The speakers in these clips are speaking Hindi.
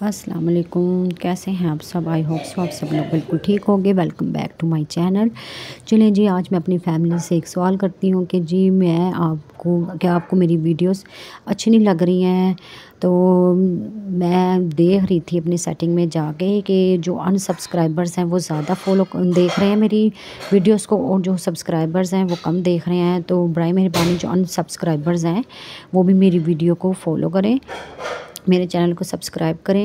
अस्सलाम वालेकुम, कैसे हैं आप सब। आई होप सो आप सब लोग बिल्कुल ठीक होंगे। Welcome back to my channel. चलें जी, आज मैं अपनी फैमिली से एक सवाल करती हूँ कि जी आपको मेरी वीडियोस अच्छी नहीं लग रही हैं। तो मैं देख रही थी अपनी सेटिंग में जाके कि जो अनसब्सक्राइबर्स हैं वो ज़्यादा फॉलो देख रहे हैं मेरी वीडियोस को, और जो सब्सक्राइबर्स हैं वो कम देख रहे हैं। तो बराए मेहरबानी जो अनसब्सक्राइबर्स हैं वो भी मेरी वीडियो को फॉलो करें, मेरे चैनल को सब्सक्राइब करें।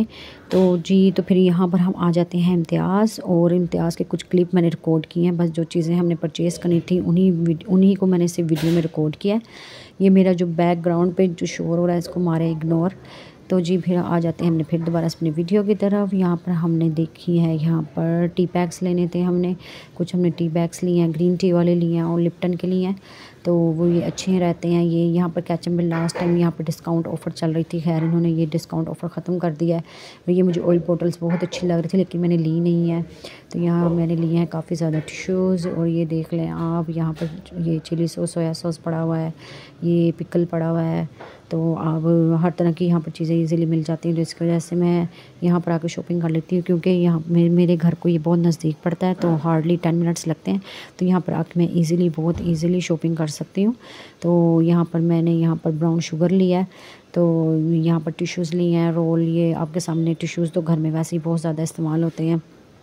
तो फिर यहाँ पर हम आ जाते हैं इम्तियाज़, और इम्तियाज़ के कुछ क्लिप मैंने रिकॉर्ड किए हैं। बस जो चीज़ें हमने परचेज़ करनी थी उन्हीं को मैंने सिर्फ वीडियो में रिकॉर्ड किया है। ये मेरा जो बैकग्राउंड पे जो शोर हो रहा है इसको मारे इग्नोर। तो जी फिर आ जाते हैं हमने फिर दोबारा अपनी वीडियो की तरफ। यहाँ पर हमने देखी है, यहाँ पर टी बैग्स लेने थे हमने टी बैग्स लिए हैं, ग्रीन टी वाले लिए हैं और लिप्टन के लिए हैं। तो वो ये अच्छे रहते हैं। ये यहाँ पर कैचअप में लास्ट टाइम यहाँ पर डिस्काउंट ऑफ़र चल रही थी, खैर इन्होंने ये डिस्काउंट ऑफ़र ख़त्म कर दिया है। ये मुझे ऑयल बॉटल्स बहुत अच्छी लग रही थी लेकिन मैंने ली नहीं है। तो यहाँ मैंने लिए हैं काफ़ी ज़्यादा टिश्यूज़, और ये देख लें आप, यहाँ पर ये चिली सॉस, सोया सॉस पड़ा हुआ है, ये पिकल पड़ा हुआ है। तो अब हर तरह की यहाँ पर चीज़ें इजीली मिल जाती हैं, तो इसकी वजह से मैं यहाँ पर आकर शॉपिंग कर लेती हूँ, क्योंकि यहाँ मेरे घर को ये बहुत नज़दीक पड़ता है। तो हार्डली 10 मिनट्स लगते हैं। तो यहाँ पर आकर मैं बहुत ईज़िली शॉपिंग कर सकती हूँ। तो मैंने यहाँ पर ब्राउन शुगर लिया है। तो यहाँ पर टिश्यूज़ लिए हैं, रोल, ये आपके सामने टिश्यूज़ तो घर में वैसे ही बहुत ज़्यादा इस्तेमाल होते हैं।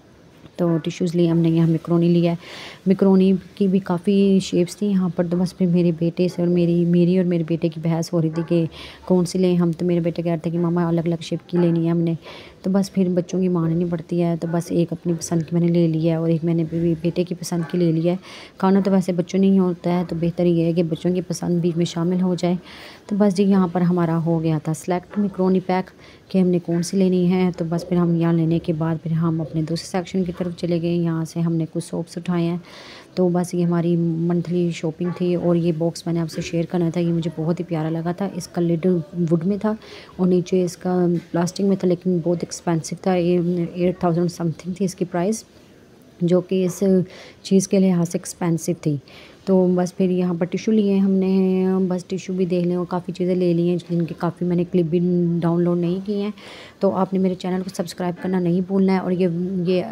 तो टिश्यूज़ लिए हमने, यहाँ मैक्रोनी लिया है। मैक्रोनी की भी काफ़ी शेप्स थी यहाँ पर। तो बस फिर मेरे बेटे से और मेरी और मेरे बेटे की बहस हो रही थी कि कौन सी लें हम। तो मेरे बेटे कह रहे थे कि मामा अलग अलग शेप की लेनी है हमने। तो बस फिर बच्चों की माननी पड़ती है। तो बस एक अपनी पसंद की मैंने ले लिया है और एक मैंने बेटे की पसंद की ले लिया है। खाना तो वैसे बच्चों नहीं होता है, तो बेहतर ये है कि बच्चों की पसंद भी में शामिल हो जाए। तो बस जी यहाँ पर हमारा हो गया था सेलेक्ट मैक्रोनी पैक कि हमने कौन सी लेनी है। तो बस फिर हम यहाँ लेने के बाद फिर हम अपने दूसरे सेक्शन की तरफ चले गए। यहाँ से हमने कुछ सोप्स उठाए हैं। तो बस ये हमारी मंथली शॉपिंग थी। और ये बॉक्स मैंने आपसे शेयर करना था, ये मुझे बहुत ही प्यारा लगा था। इसका लिड वुड में था और नीचे इसका प्लास्टिक में था, लेकिन बहुत एक्सपेंसिव था। ये 8000 समथिंग थी इसकी प्राइस, जो कि इस चीज़ के लिहाज से एक्सपेंसिव थी। तो बस फिर यहाँ पर टिश्यू लिए हमने, बस टिश्यू भी देख लें, और काफ़ी चीज़ें ले ली हैं जिनकी काफ़ी मैंने क्लिप भी डाउनलोड नहीं की हैं। तो आपने मेरे चैनल को सब्सक्राइब करना नहीं भूलना है। और ये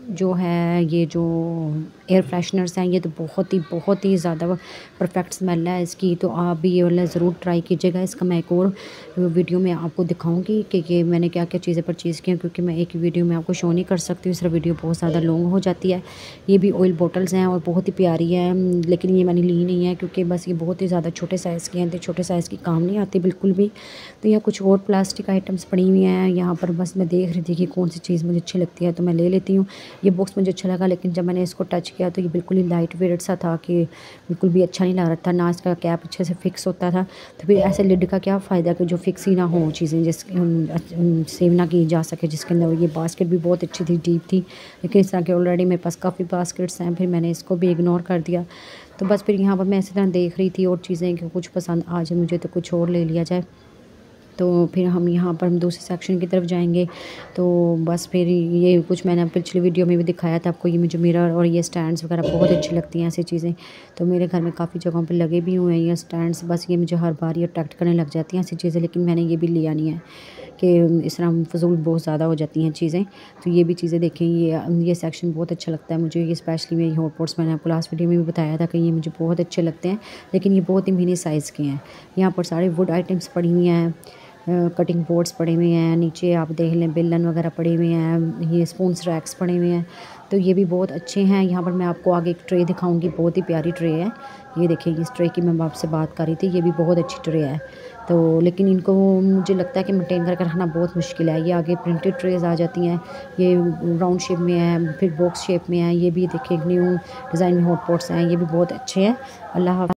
जो एयर फ्रेशनर्स हैं, ये तो बहुत ही ज़्यादा परफेक्ट स्मेल है इसकी। तो आप भी ये वाला ज़रूर ट्राई कीजिएगा। इसका मैं एक और वीडियो में आपको दिखाऊंगी कि ये मैंने क्या क्या चीज़ें परचेज़ की हैं, क्योंकि मैं एक ही वीडियो में आपको शो नहीं कर सकती, दूसरा वीडियो बहुत ज़्यादा लॉन्ग हो जाती है। ये भी ऑयल बॉटल्स हैं और बहुत ही प्यारी है, लेकिन ये मैंने ली नहीं है क्योंकि बस ये बहुत ही ज़्यादा छोटे साइज़ की हैं। तो छोटे साइज़ की काम नहीं आती बिल्कुल भी। तो यहाँ कुछ और प्लास्टिक आइटम्स पड़ी हुई हैं यहाँ पर। बस मैं देख रही थी कि कौन सी चीज़ मुझे अच्छी लगती है तो मैं ले लेती हूँ। ये बॉक्स मुझे अच्छा लगा, लेकिन जब मैंने इसको टच किया तो ये बिल्कुल ही लाइट वेट सा था कि बिल्कुल भी अच्छा नहीं लग रहा था। ना इसका कैप अच्छे से फिक्स होता था। तो फिर ऐसे लिड का क्या फ़ायदा कि जो फिक्स ही ना हो चीज़ें, सेव ना की जा सके जिसके अंदर। ये बास्केट भी बहुत अच्छी थी, डीप थी, लेकिन इस तरह के ऑलरेडी मेरे पास काफ़ी बास्केट्स हैं, फिर मैंने इसको भी इग्नोर कर दिया। तो बस फिर यहाँ पर मैं इसी तरह देख रही थी और चीज़ें कि कुछ पसंद आ जाए मुझे तो कुछ और ले लिया जाए। तो फिर हम यहाँ पर दूसरे सेक्शन की तरफ जाएंगे। तो बस फिर ये कुछ मैंने पिछली वीडियो में भी दिखाया था आपको, ये मुझे मिरर और ये स्टैंड्स वगैरह बहुत अच्छी लगती हैं ऐसी चीज़ें। तो मेरे घर में काफ़ी जगहों पे लगे भी हुए हैं ये स्टैंड्स। बस ये मुझे हर बार ये अट्रैक्ट करने लग जाती हैं ऐसी चीज़ें, लेकिन मैंने ये भी लिया नहीं है कि इस तरह फजूल बहुत ज़्यादा हो जाती हैं चीज़ें। तो ये भी चीज़ें देखें, ये सेक्शन बहुत अच्छा लगता है मुझे। ये स्पेशली ये हॉट पॉट्स मैंने आपको लास्ट वीडियो में भी बताया था कि ये मुझे बहुत अच्छे लगते हैं, लेकिन ये बहुत ही मिनी साइज़ के हैं। यहाँ पर सारे वुड आइटम्स पड़ी हुई हैं, कटिंग बोर्ड्स पड़े हुए हैं, नीचे आप देख लें बेलन वगैरह पड़े हुए हैं, ये स्पून्स रैक्स पड़े हुए हैं। तो ये भी बहुत अच्छे हैं। यहाँ पर मैं आपको आगे एक ट्रे दिखाऊंगी, बहुत ही प्यारी ट्रे है। ये देखिए, इस ट्रे की मैं आपसे बात कर रही थी, ये भी बहुत अच्छी ट्रे है। तो लेकिन इनको मुझे लगता है कि मेंटेन करके रखना बहुत मुश्किल है। ये आगे प्रिंटेड ट्रेज आ जाती हैं, ये राउंड शेप में है, फिर बॉक्स शेप में है। ये भी देखिए न्यू डिज़ाइन में हॉट पॉट्स हैं, ये भी बहुत अच्छे हैं। अल्लाह हाफ़िज़।